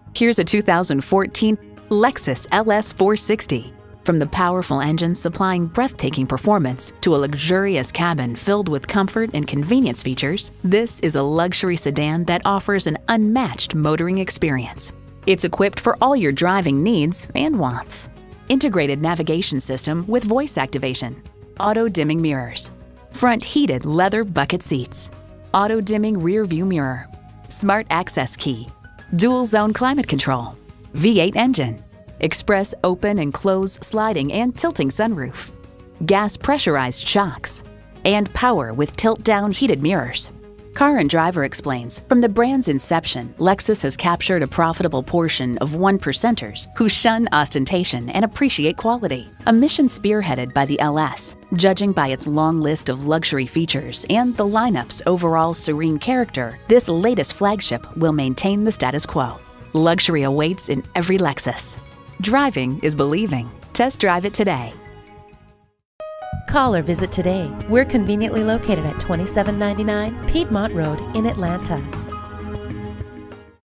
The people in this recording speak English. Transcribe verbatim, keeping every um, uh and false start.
Here's a two thousand fourteen Lexus L S four sixty. From the powerful engine supplying breathtaking performance to a luxurious cabin filled with comfort and convenience features, this is a luxury sedan that offers an unmatched motoring experience. It's equipped for all your driving needs and wants. Integrated navigation system with voice activation, auto-dimming mirrors, front heated leather bucket seats, auto-dimming rear view mirror, smart access key, dual zone climate control, V eight engine, express open and close sliding and tilting sunroof, gas pressurized shocks, and power with tilt-down heated mirrors. Car and Driver explains, from the brand's inception, Lexus has captured a profitable portion of one-percenters who shun ostentation and appreciate quality. A mission spearheaded by the L S, judging by its long list of luxury features and the lineup's overall serene character, this latest flagship will maintain the status quo. Luxury awaits in every Lexus. Driving is believing. Test drive it today. Call or visit today. We're conveniently located at twenty-seven ninety-nine Piedmont Road in Atlanta.